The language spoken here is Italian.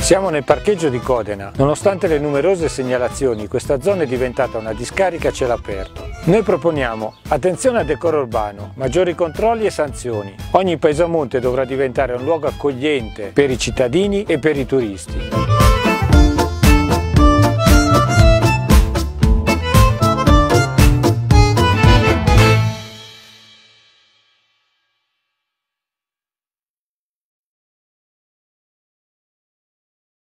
Siamo nel parcheggio di Codena. Nonostante le numerose segnalazioni, questa zona è diventata una discarica a cielo aperto. Noi proponiamo attenzione al decoro urbano, maggiori controlli e sanzioni. Ogni paesamonte dovrà diventare un luogo accogliente per i cittadini e per i turisti.